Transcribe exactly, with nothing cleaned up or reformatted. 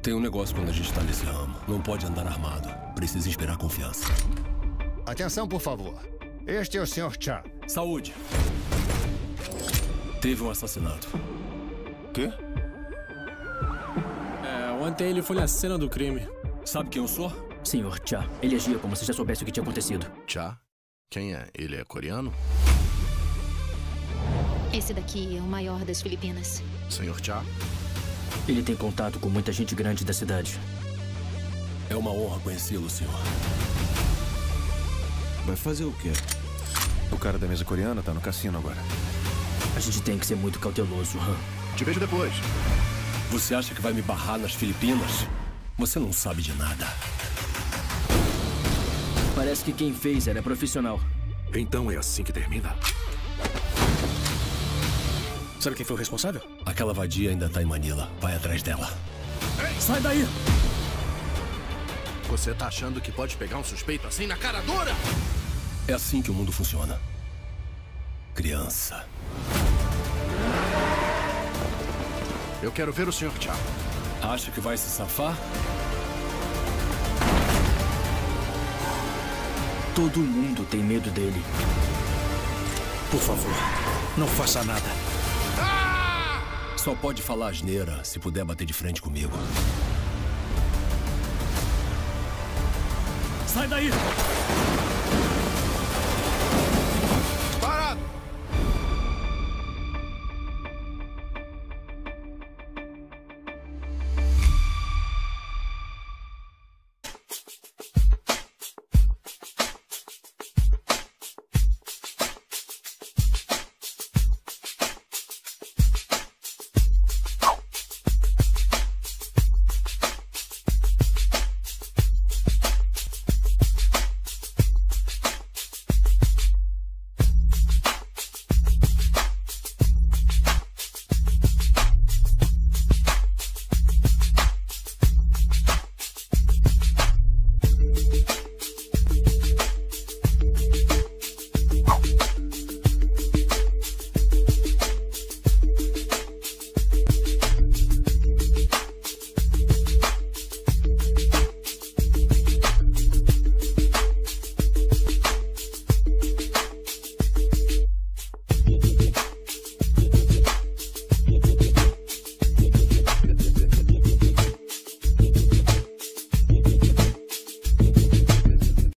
Tem um negócio quando a gente tá nesse ramo. Não pode andar armado. Precisa inspirar confiança. Atenção, por favor. Este é o senhor Cha. Saúde. Teve um assassinato. Quê? É, ontem ele foi na cena do crime. Sabe quem eu sou? senhor Cha. Ele agia como se já soubesse o que tinha acontecido. Cha? Quem é? Ele é coreano? Esse daqui é o maior das Filipinas. senhor Cha? Ele tem contato com muita gente grande da cidade. É uma honra conhecê-lo, senhor. Vai fazer o quê? O cara da mesa coreana tá no cassino agora. A gente tem que ser muito cauteloso, Han. Te vejo depois. Você acha que vai me barrar nas Filipinas? Você não sabe de nada. Parece que quem fez era profissional. Então é assim que termina. Sabe quem foi o responsável? Aquela vadia ainda tá em Manila. Vai atrás dela. Ei, sai daí! Você tá achando que pode pegar um suspeito assim na cara dura? É assim que o mundo funciona. Criança. Eu quero ver o senhor Cha. Acha que vai se safar? Todo mundo tem medo dele. Por favor, não faça nada. Só pode falar asneira se puder bater de frente comigo. Sai daí!